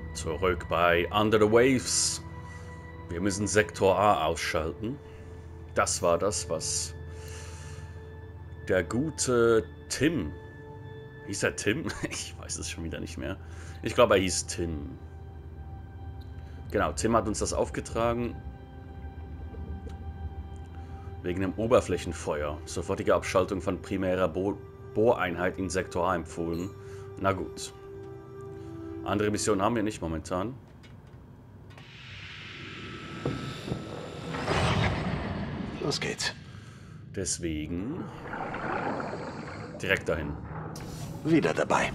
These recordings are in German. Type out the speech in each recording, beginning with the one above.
Zurück bei Under the Waves. Wir müssen Sektor A ausschalten. Das war das, was der gute Tim... Hieß er Tim? Ich weiß es schon wieder nicht mehr. Ich glaube, er hieß Tim. Genau, Tim hat uns das aufgetragen. Wegen dem Oberflächenfeuer. Sofortige Abschaltung von primärer Bohreinheit in Sektor A empfohlen. Na gut. Andere Missionen haben wir nicht momentan. Los geht's. Deswegen direkt dahin. Wieder dabei.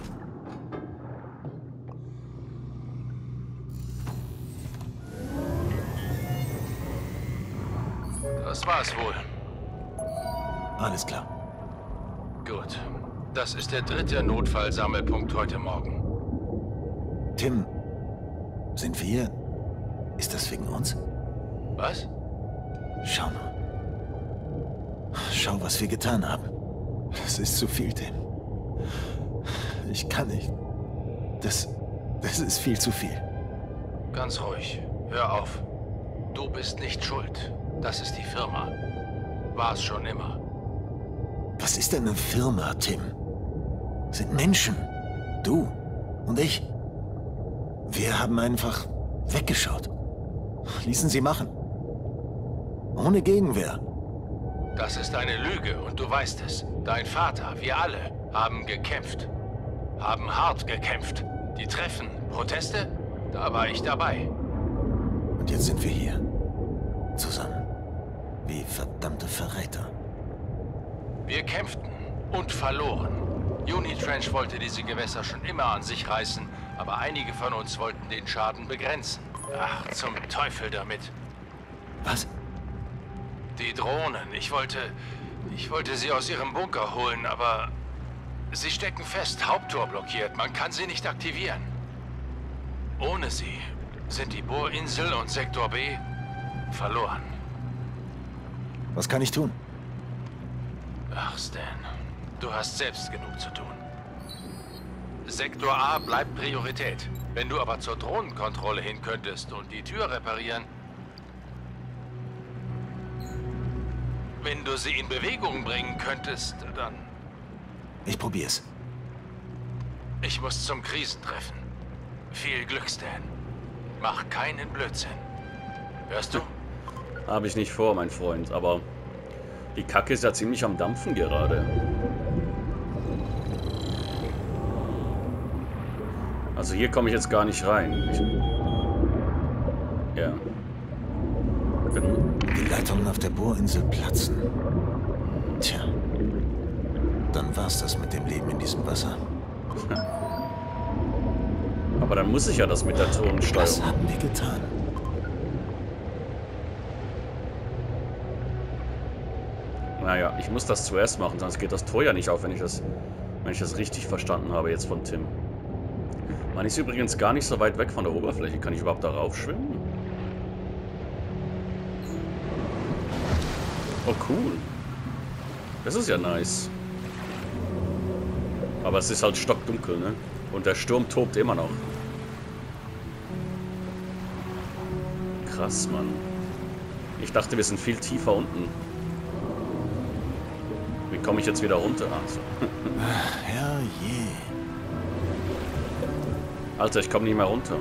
Das war's wohl. Alles klar. Gut. Das ist der 3. Notfallsammelpunkt heute Morgen. Tim, sind wir... Ist das wegen uns? Was? Schau mal. Schau, was wir getan haben. Das ist zu viel, Tim. Ich kann nicht. Das ist viel zu viel. Ganz ruhig. Hör auf. Du bist nicht schuld. Das ist die Firma. War es schon immer. Was ist denn eine Firma, Tim? Sind Menschen. Du und ich. Wir haben einfach weggeschaut. Ließen sie machen. Ohne Gegenwehr. Das ist eine Lüge und du weißt es. Dein Vater, wir alle, haben gekämpft. Haben hart gekämpft. Die Treffen, Proteste, da war ich dabei. Und jetzt sind wir hier. Zusammen. Wie verdammte Verräter. Wir kämpften und verloren. Unitranch wollte diese Gewässer schon immer an sich reißen, aber einige von uns wollten den Schaden begrenzen. Ach, zum Teufel damit. Was? Die Drohnen. Ich wollte sie aus ihrem Bunker holen, aber sie stecken fest, Haupttor blockiert. Man kann sie nicht aktivieren. Ohne sie sind die Bohrinsel und Sektor B verloren. Was kann ich tun? Ach, Stan, du hast selbst genug zu tun. Sektor A bleibt Priorität. Wenn du aber zur Drohnenkontrolle hin könntest und die Tür reparieren... Wenn du sie in Bewegung bringen könntest, dann... Ich probier's. Ich muss zum Krisentreffen. Viel Glück, Stan. Mach keinen Blödsinn. Hörst du? Habe ich nicht vor, mein Freund, aber die Kacke ist ja ziemlich am Dampfen gerade. Also hier komme ich jetzt gar nicht rein. Ja. Die Leitungen auf der Bohrinsel platzen. Tja. Dann war's das mit dem Leben in diesem Wasser. Aber dann muss ich ja das mit der Drohnensteuerung. Was haben wir getan? Naja, ich muss das zuerst machen, sonst geht das Tor ja nicht auf, wenn ich das richtig verstanden habe jetzt von Tim. Man ist übrigens gar nicht so weit weg von der Oberfläche. Kann ich überhaupt darauf schwimmen? Oh, cool. Das ist ja nice. Aber es ist halt stockdunkel, ne? Und der Sturm tobt immer noch. Krass, Mann. Ich dachte, wir sind viel tiefer unten. Wie komme ich jetzt wieder runter? Ach so. Herrje. Alter, ich komme nicht mehr runter.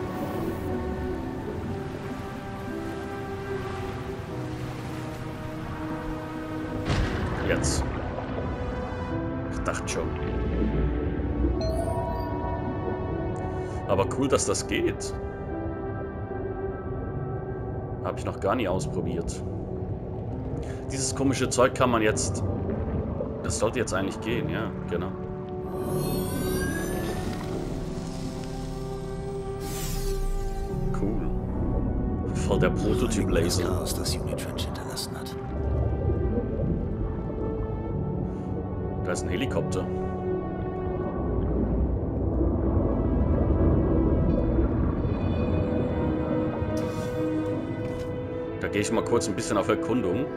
Jetzt. Ich dachte schon. Aber cool, dass das geht. Habe ich noch gar nie ausprobiert. Dieses komische Zeug kann man jetzt... Das sollte jetzt eigentlich gehen, ja, genau. Cool. Voll der Prototyp-Laser. Das Chaos, das Unitranch hinterlassen hat. Da ist ein Helikopter. Da gehe ich mal kurz ein bisschen auf Erkundung.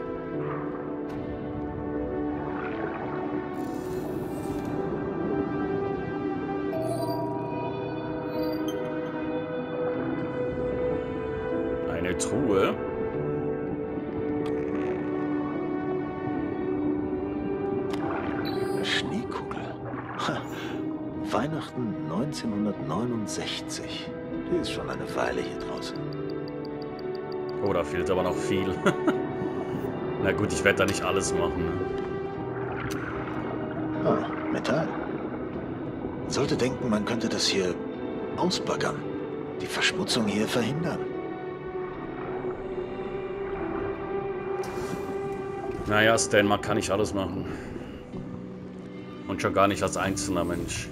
Eine Truhe. Schneekugel. Ha. Weihnachten 1969. Die ist schon eine Weile hier draußen. Oh, da fehlt aber noch viel. Na gut, ich werde da nicht alles machen. Ne? Ah, Metall. Man sollte denken, man könnte das hier ausbaggern. Die Verschmutzung hier verhindern. Naja, Stan, man kann nicht alles machen. Und schon gar nicht als einzelner Mensch.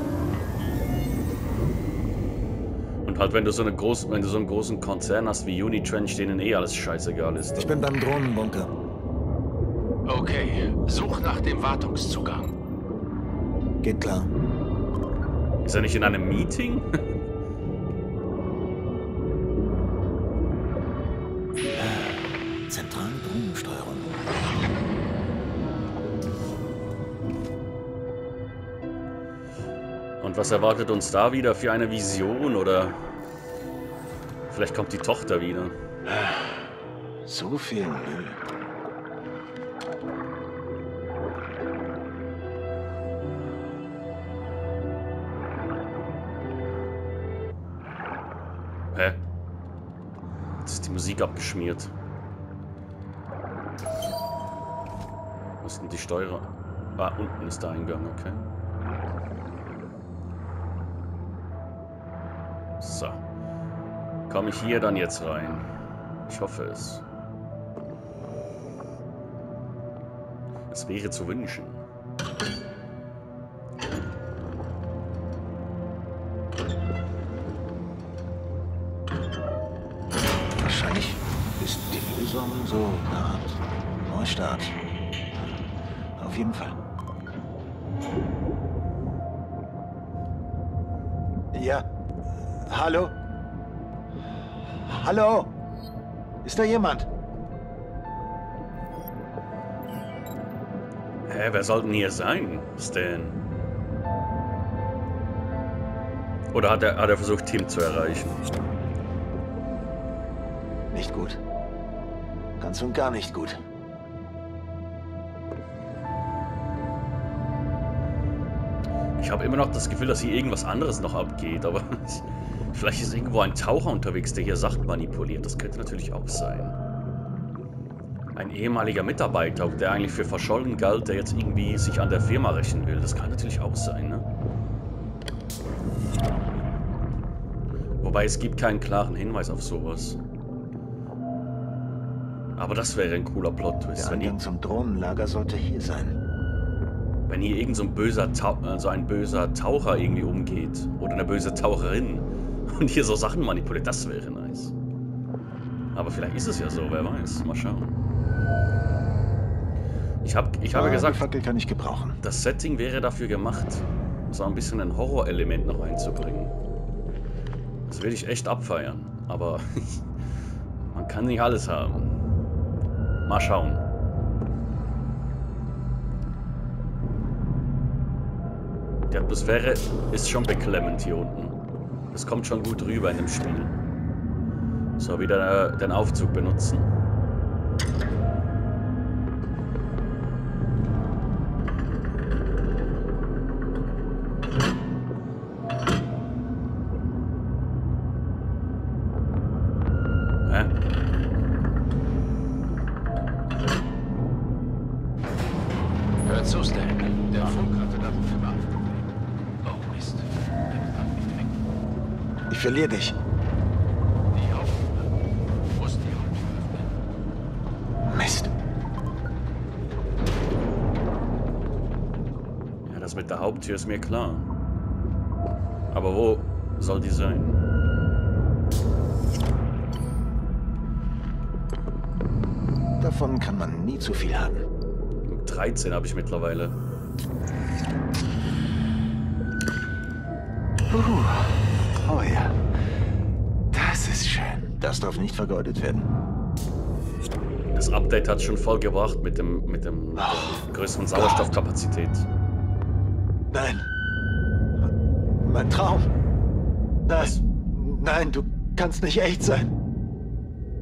Und halt, wenn du so einen großen Konzern hast wie Unitrench, denen eh alles scheißegal ist. Ich bin beim Drohnenbunker. Okay, such nach dem Wartungszugang. Geht klar. Ist er nicht in einem Meeting? Zentrale Drohnensteuerung. Und was erwartet uns da wieder für eine Vision? Oder vielleicht kommt die Tochter wieder. So viel Müll. Hä? Jetzt ist die Musik abgeschmiert. Wo ist denn die Steuer? Ah, unten ist der Eingang, okay. So. Komme ich hier dann jetzt rein? Ich hoffe es. Es wäre zu wünschen. Wahrscheinlich ist die Lösung so eine Art Neustart. Auf jeden Fall. Ja. Hallo? Hallo? Ist da jemand? Hä, wer soll denn hier sein, Stan? Oder hat er versucht, Tim zu erreichen? Nicht gut. Ganz und gar nicht gut. Ich habe immer noch das Gefühl, dass hier irgendwas anderes noch abgeht, aber vielleicht ist irgendwo ein Taucher unterwegs, der hier Sachen manipuliert. Das könnte natürlich auch sein. Ein ehemaliger Mitarbeiter, der eigentlich für verschollen galt, der jetzt irgendwie sich an der Firma rächen will. Das kann natürlich auch sein, ne? Wobei es gibt keinen klaren Hinweis auf sowas. Aber das wäre ein cooler Plot-Twist. Der Eingang zum Drohnenlager sollte hier sein. Wenn hier irgend so ein böser Taucher irgendwie umgeht. Oder eine böse Taucherin. Und hier so Sachen manipuliert, das wäre nice. Aber vielleicht ist es ja so, wer weiß. Mal schauen. Ich habe gesagt, die Fackel kann ich gebrauchen. das Setting wäre dafür gemacht, so ein bisschen ein Horrorelement noch einzubringen. Das will ich echt abfeiern. Aber man kann nicht alles haben. Mal schauen. Die Atmosphäre ist schon beklemmend hier unten. Das kommt schon gut rüber in dem Spiel. So, wieder den Aufzug benutzen. Hä? Hör zu, Stan. Der Funk hatte da immer ein Problem. Oh, Mist. Der Empfang nicht weg. Ich verliere dich. Die Haupttür. Muss die Haupttür öffnen. Mist. Ja, das mit der Haupttür ist mir klar. Aber wo soll die sein? Davon kann man nie zu viel haben. 13 habe ich mittlerweile. Oh ja. Das ist schön. Das darf nicht vergeudet werden. Das Update hat schon voll gebracht mit dem größeren Sauerstoffkapazität. Nein. Mein Traum. Nein. Nein, du kannst nicht echt sein.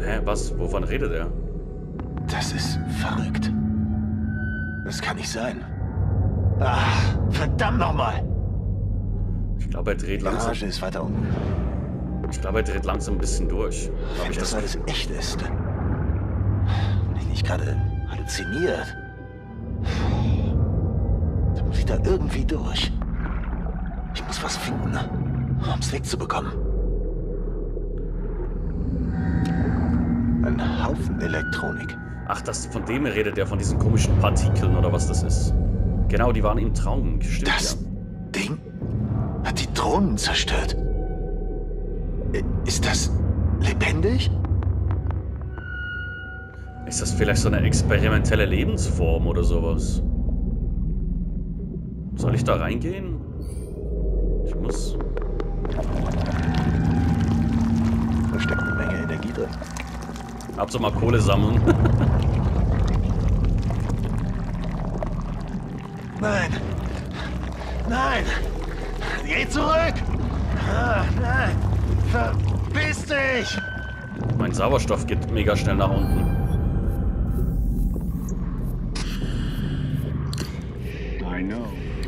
Hä, was? Wovon redet er? Das ist verrückt. Das kann nicht sein. Ach, verdammt nochmal. Ich glaube, er dreht Die langsam. Garage ist weiter unten. Ich glaube, er dreht langsam ein bisschen durch. Hab Wenn ich das alles echt ist. Bin ich nicht gerade halluziniert? Da muss ich da irgendwie durch. Ich muss was finden, um es wegzubekommen. Ein Haufen Elektronik. Ach, von dem redet er, von diesen komischen Partikeln oder was das ist. Genau, die waren im Traum. Stimmt, Das ja. Ding hat die Drohnen zerstört. Ist das lebendig? Ist das vielleicht so eine experimentelle Lebensform oder sowas? Soll ich da reingehen? Ich muss. Da steckt eine Menge Energie drin. Hab so mal Kohle sammeln. Nein! Nein! Geh zurück! Ah, nein! Verpiss dich! Mein Sauerstoff geht mega schnell nach unten. I know.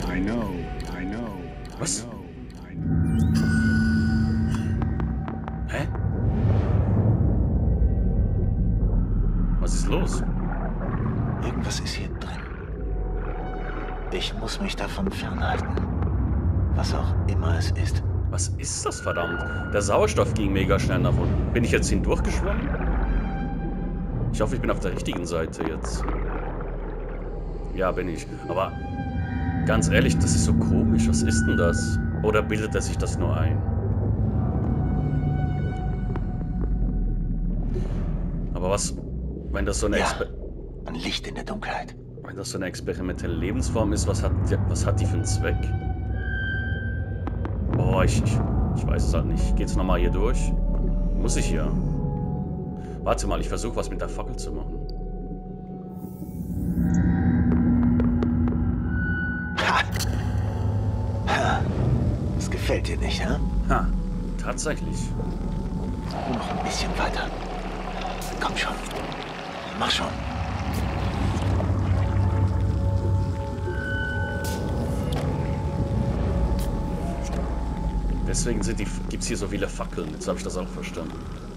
Was? Hä? Was ist los? Irgendwas ist hier drin. Ich muss mich davon fernhalten. Was auch immer es ist. Was ist das, verdammt? Der Sauerstoff ging mega schnell nach unten. Bin ich jetzt hindurchgeschwommen? Ich hoffe, ich bin auf der richtigen Seite jetzt. Ja, bin ich. Aber ganz ehrlich, das ist so komisch. Was ist denn das? Oder bildet er sich das nur ein? Aber was, wenn das so eine, Ja, ein Licht in der Dunkelheit. wenn das so eine experimentelle Lebensform ist, was hat die für einen Zweck? Boah, ich weiß es halt nicht. Geht's nochmal hier durch? Muss ich hier? Warte mal, ich versuche was mit der Fackel zu machen. Ha! Ha! Das gefällt dir nicht, hä? Ha, tatsächlich. Nur noch ein bisschen weiter. Komm schon. Mach schon. Deswegen gibt's hier so viele Fackeln. Jetzt habe ich das auch verstanden.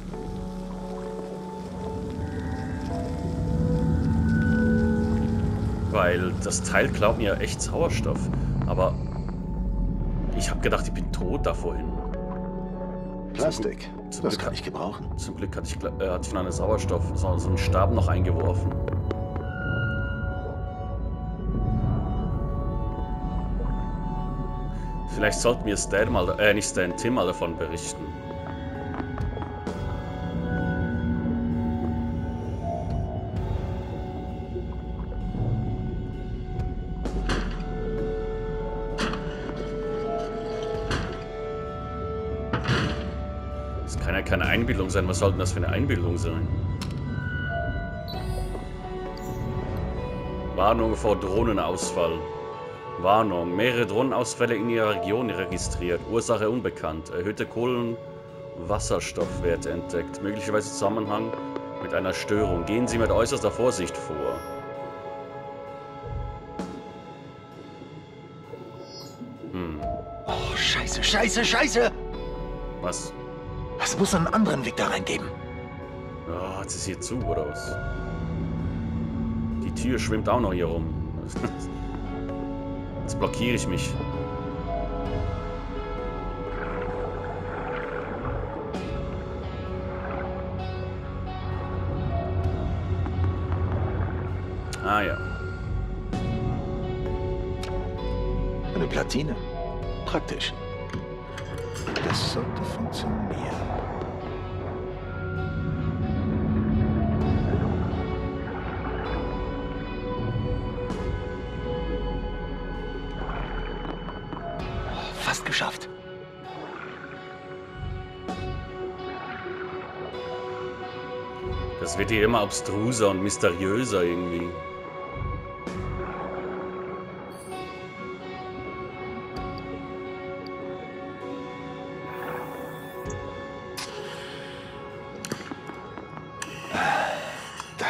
Weil das Teil klaut mir echt Sauerstoff. Aber ich habe gedacht, ich bin tot da vorhin. Plastik. Zum Das Glück kann ich gebrauchen. Zum Glück hatte ich noch eine Sauerstoff, so einen Stab noch eingeworfen. Vielleicht sollten wir Tim mal davon berichten. Das kann ja keine Einbildung sein. Was soll denn das für eine Einbildung sein? Warnung vor Drohnenausfall. Warnung. Mehrere Drohnenausfälle in Ihrer Region registriert. Ursache unbekannt. Erhöhte Kohlenwasserstoffwerte entdeckt. Möglicherweise Zusammenhang mit einer Störung. Gehen Sie mit äußerster Vorsicht vor. Oh, scheiße, scheiße, scheiße! Was? Es muss einen anderen Weg da reingeben. Oh, jetzt ist hier zu, oder was? Die Tür schwimmt auch noch hier rum. Jetzt blockiere ich mich. Ah ja. Eine Platine. Praktisch. Das sollte funktionieren. Fast geschafft. Das wird hier immer abstruser und mysteriöser irgendwie.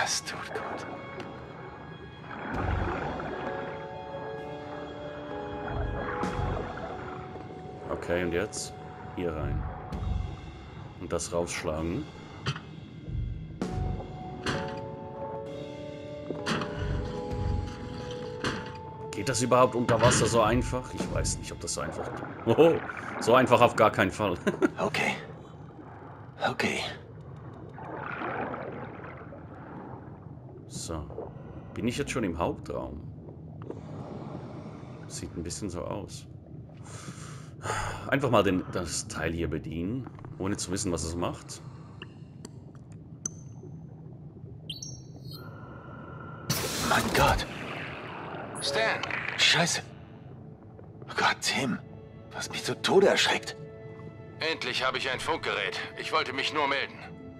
Das tut gut. Okay, und jetzt hier rein. Und das rausschlagen. Geht das überhaupt unter Wasser so einfach? Ich weiß nicht, ob das so einfach ist. Oh, so einfach auf gar keinen Fall. Okay. Okay. So. Bin ich jetzt schon im Hauptraum? Sieht ein bisschen so aus. Einfach mal das Teil hier bedienen, ohne zu wissen, was es macht. Mein Gott. Stan, Scheiße. Oh Gott, Tim. Du hast mich zu Tode erschreckt. endlich habe ich ein Funkgerät. Ich wollte mich nur melden.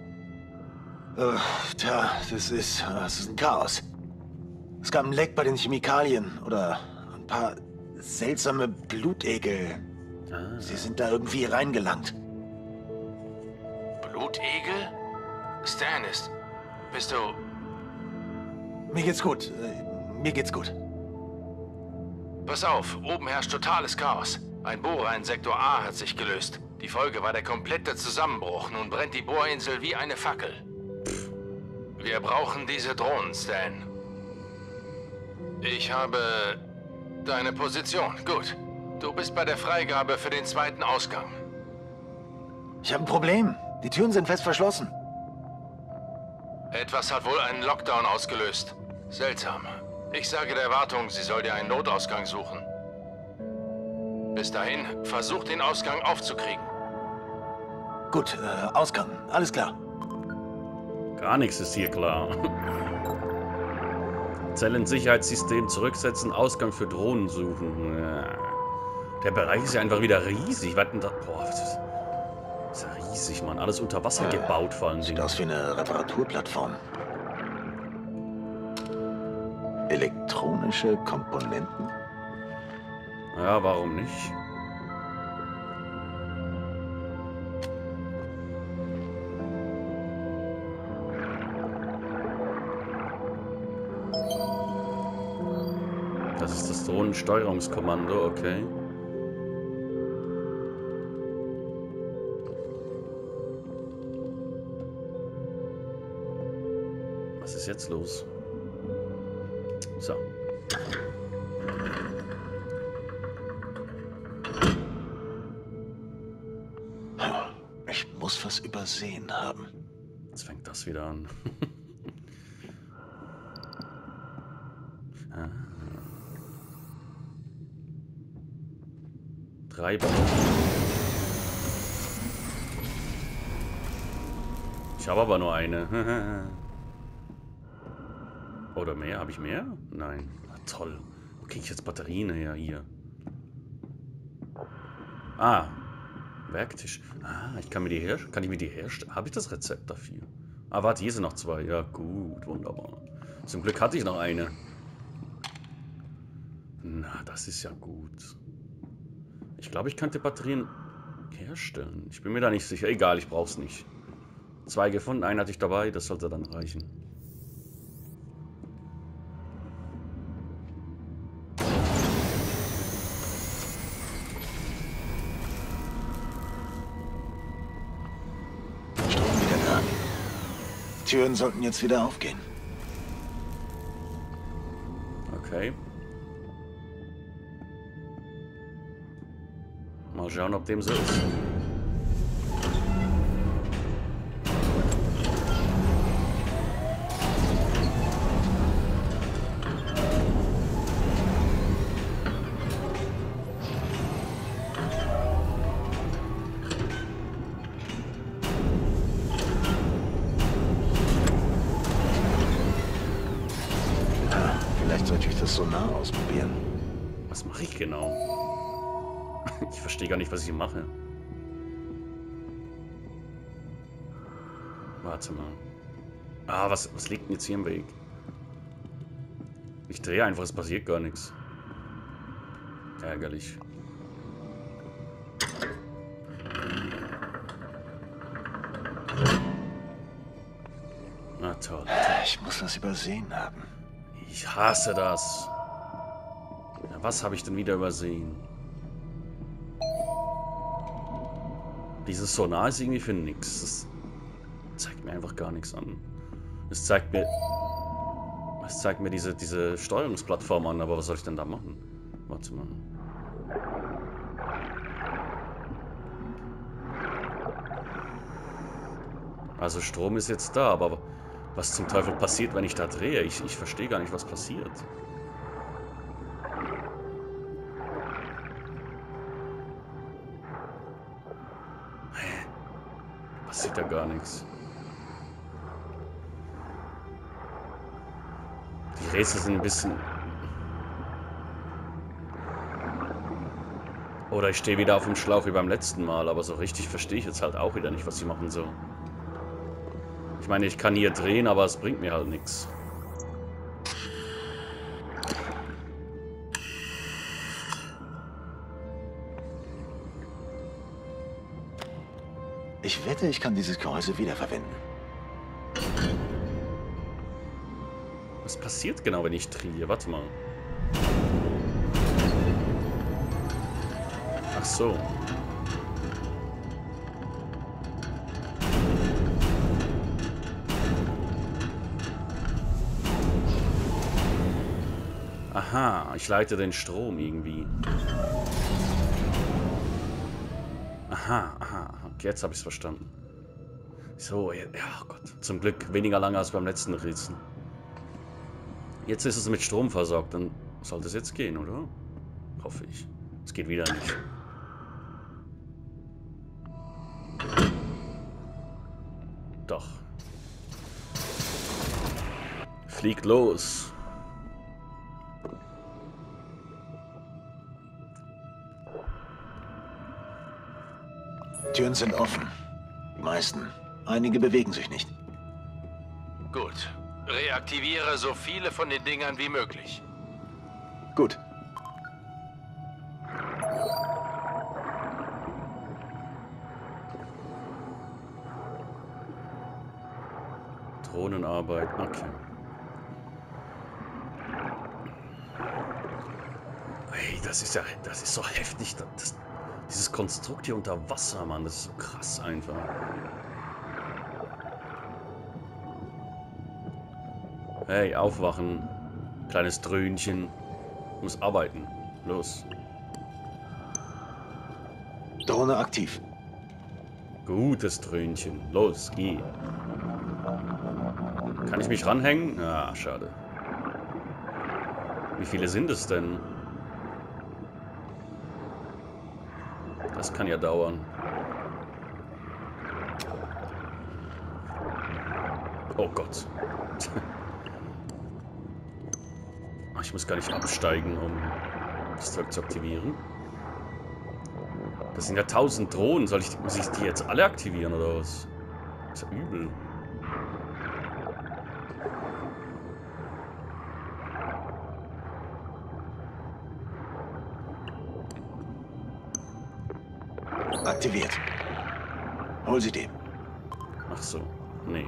Tja, das ist ein Chaos. Es gab ein Leck bei den Chemikalien oder ein paar seltsame Blutegel. Sie sind da irgendwie reingelangt. Blutegel? Stan, bist du... Mir geht's gut. Mir geht's gut. Pass auf, oben herrscht totales Chaos. Ein Bohrer in Sektor A hat sich gelöst. Die Folge war der komplette Zusammenbruch. Nun brennt die Bohrinsel wie eine Fackel. Wir brauchen diese Drohnen, Stan. Ich habe deine Position. Gut. Du bist bei der Freigabe für den zweiten Ausgang. Ich habe ein Problem. Die Türen sind fest verschlossen. Etwas hat wohl einen Lockdown ausgelöst. Seltsam. Ich sage der Wartung, sie soll dir einen Notausgang suchen. Bis dahin, versuch den Ausgang aufzukriegen. Gut, Ausgang. Alles klar. Gar nichts ist hier klar. Zellensicherheitssystem zurücksetzen, Ausgang für Drohnen suchen. Der Bereich ist ja einfach wieder riesig. Was denn da? Boah, das ist ja riesig, Mann. Alles unter Wasser gebaut vor allem. Sieht aus wie eine Reparaturplattform. Elektronische Komponenten? Ja, warum nicht? Das ist das Drohnensteuerungskommando, okay. Was ist jetzt los? So. Ich muss was übersehen haben. Jetzt fängt das wieder an. Treiber. Ich habe aber nur eine. Oder mehr? Habe ich mehr? Nein. Ah, toll. Wo kriege ich jetzt Batterien her? Hier. Ah. Werktisch. Ah, kann ich mir die herstellen? Habe ich das Rezept dafür? Ah, warte, hier sind noch zwei. Ja, gut. Wunderbar. Zum Glück hatte ich noch eine. Na, das ist ja gut. Ich glaube, ich könnte Batterien herstellen. Ich bin mir da nicht sicher. Egal, ich brauche es nicht. 2 gefunden, einen hatte ich dabei. Das sollte dann reichen. Strom wieder da. Türen sollten jetzt wieder aufgehen. Okay. Mal schauen, ob dem so ist. Vielleicht sollte ich das Sonar ausprobieren. Was mache ich genau? Ich verstehe gar nicht, was ich hier mache. Warte mal. Ah, was liegt denn jetzt hier im Weg? Ich drehe einfach, es passiert gar nichts. Ärgerlich. Na toll. Ich muss das übersehen haben. Ich hasse das. Ja, was habe ich denn wieder übersehen? Dieses Sonar ist irgendwie für nix. Das zeigt mir einfach gar nichts an. Es zeigt mir diese Steuerungsplattform an, aber was soll ich denn da machen? Warte mal. Also Strom ist jetzt da, aber was zum Teufel passiert, wenn ich da drehe? Ich verstehe gar nicht, was passiert. Hä? Passiert da gar nichts. Die Rätsel sind ein bisschen... Oder ich stehe wieder auf dem Schlauch wie beim letzten Mal, aber so richtig verstehe ich jetzt halt auch wieder nicht, was sie machen so. Ich meine, ich kann hier drehen, aber es bringt mir halt nichts. Ich wette, ich kann dieses Gehäuse wiederverwenden. Was passiert genau, wenn ich drehe? Warte mal. Ach so. Aha, ich leite den Strom irgendwie. Aha, aha. Jetzt habe ich es verstanden. So, ja, oh Gott. Zum Glück weniger lange als beim letzten Rätsel. Jetzt ist es mit Strom versorgt. Dann sollte es jetzt gehen, oder? Hoffe ich. Es geht wieder nicht. Doch. Fliegt los. Türen sind offen. Die meisten. Einige bewegen sich nicht. Gut. Reaktiviere so viele von den Dingern wie möglich. Gut. Drohnenarbeit, okay. Hey, das ist so heftig. Dieses Konstrukt hier unter Wasser, Mann, das ist so krass einfach. Hey, aufwachen. Kleines Dröhnchen. Muss arbeiten. Los. Drohne aktiv. Gutes Dröhnchen. Los, geh. Kann ich mich ranhängen? Ah, schade. Wie viele sind es denn? Das kann ja dauern. Oh Gott. Ich muss gar nicht absteigen, um das Zeug zu aktivieren. Das sind ja 1000 Drohnen. Muss ich die jetzt alle aktivieren oder was? Das ist ja übel. Aktiviert. Hol sie dem. Ach so. Nee.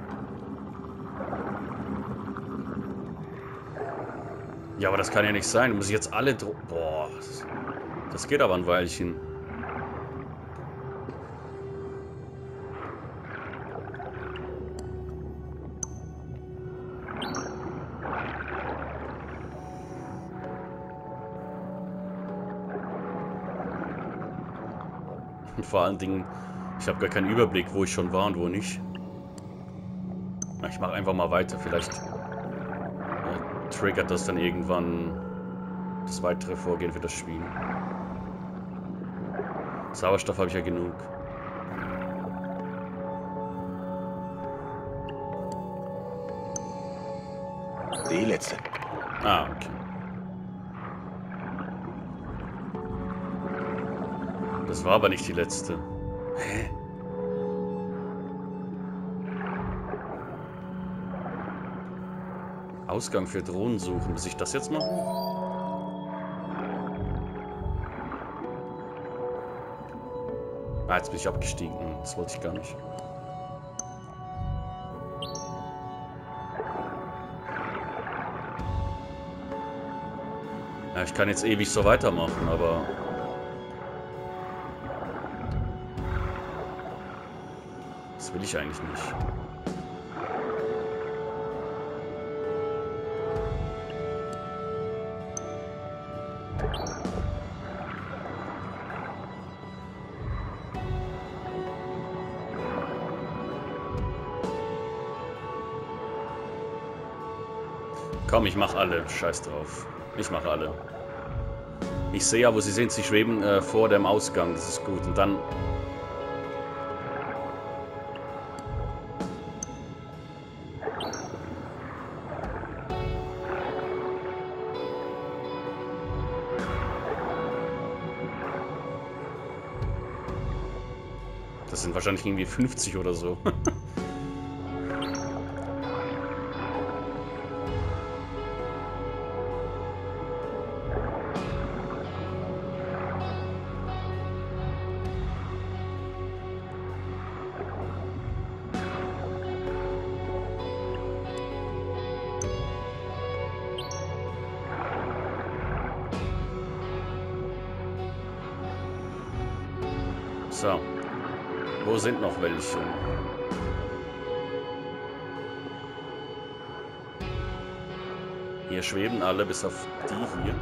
Ja, aber das kann ja nicht sein. Muss ich jetzt alle... Boah. Das geht aber ein Weilchen. Und vor allen Dingen, ich habe gar keinen Überblick, wo ich schon war und wo nicht. Na, ich mache einfach mal weiter. Vielleicht triggert das dann irgendwann das weitere Vorgehen für das Spiel. Sauerstoff habe ich ja genug. Die letzte. Ah, okay. Das war aber nicht die letzte. Hä? Ausgang für Drohnen suchen. Muss ich das jetzt machen? Ah, jetzt bin ich abgestiegen. Das wollte ich gar nicht. Ja, ich kann jetzt ewig so weitermachen, aber... Das will ich eigentlich nicht. Komm, ich mach alle. Scheiß drauf. Ich mache alle. Ich sehe ja, wo sie sind. Sie schweben vor dem Ausgang. Das ist gut. Und dann... Das sind wahrscheinlich irgendwie 50 oder so. So. Wo sind noch welche? Hier schweben alle, bis auf die hier.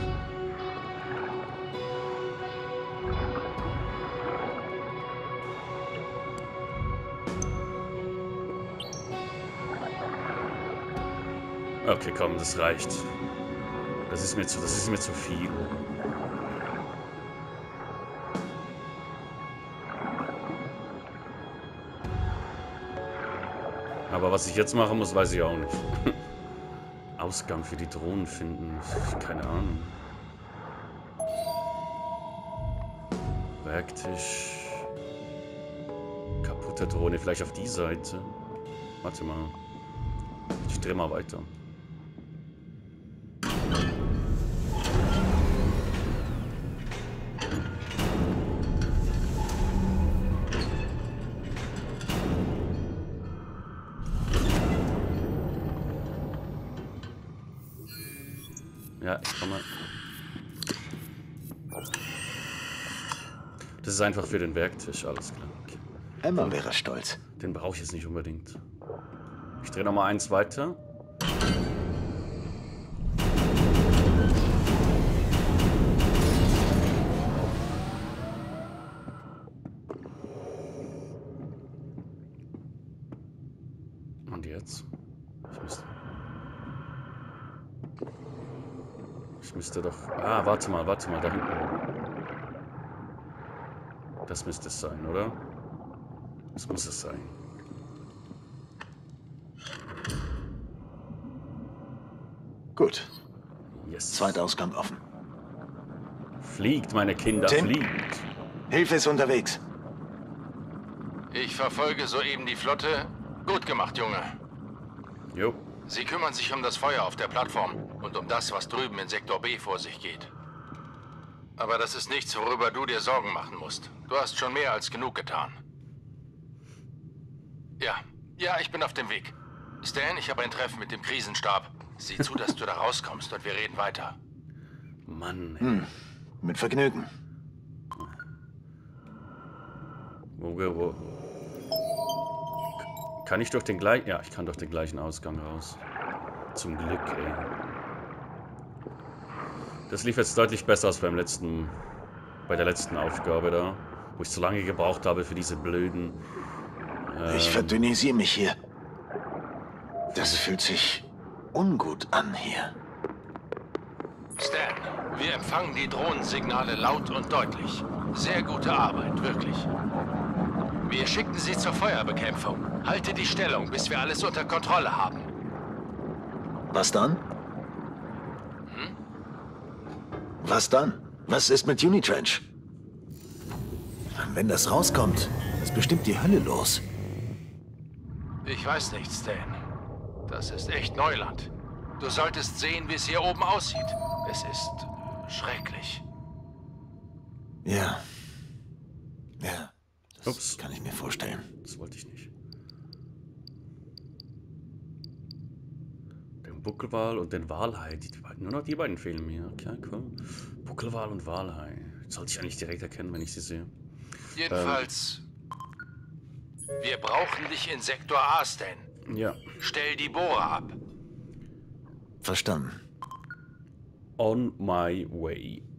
Okay, komm, das reicht. Das ist mir zu viel. Aber was ich jetzt machen muss, weiß ich auch nicht. Ausgang für die Drohnen finden. Keine Ahnung. Werktisch. Kaputte Drohne. Vielleicht auf die Seite. Warte mal. Ich drehe mal weiter. Ja, ich komme. Das ist einfach für den Werktisch, alles klar. Okay. Emma wäre stolz. Den brauche ich jetzt nicht unbedingt. Ich drehe nochmal eins weiter. Und jetzt? Ich müsste doch... Ah, warte mal, da hinten. Das müsste es sein, oder? Das muss es sein. Gut. Yes. Zweiter Ausgang offen. Fliegt, meine Kinder, Tim? fliegt. Hilfe ist unterwegs. Ich verfolge soeben die Flotte. Gut gemacht, Junge. Jo. Sie kümmern sich um das Feuer auf der Plattform und um das, was drüben in Sektor B vor sich geht. Aber das ist nichts, worüber du dir Sorgen machen musst. Du hast schon mehr als genug getan. Ja, ich bin auf dem Weg. Stan, ich habe ein Treffen mit dem Krisenstab. Sieh zu, dass du da rauskommst und wir reden weiter. Mann, ey. Mit Vergnügen. Wo? Kann ich durch den gleichen... Ja, ich kann durch den gleichen Ausgang raus. Zum Glück, ey. Das lief jetzt deutlich besser als bei der letzten Aufgabe da. Wo ich so lange gebraucht habe für diese blöden... Ich verdünnisiere mich hier. Das fühlt sich ungut an hier. Stan, wir empfangen die Drohnensignale laut und deutlich. Sehr gute Arbeit, wirklich. Wir schicken sie zur Feuerbekämpfung. Halte die Stellung, bis wir alles unter Kontrolle haben. Was dann? Was dann? Was ist mit Unitrench? Wenn das rauskommt, ist bestimmt die Hölle los. Ich weiß nicht, Stan. Das ist echt Neuland. Du solltest sehen, wie es hier oben aussieht. Es ist schrecklich. Ja. Das Ups. kann ich mir vorstellen. Das wollte ich nicht. Buckelwal und den Walhai. Nur noch die beiden fehlen mir. Okay, cool. Buckelwal und Walhai. Sollte ich eigentlich direkt erkennen, wenn ich sie sehe. Jedenfalls, wir brauchen dich in Sektor A, Stan. Ja. Stell die Bohrer ab. Verstanden. On my way.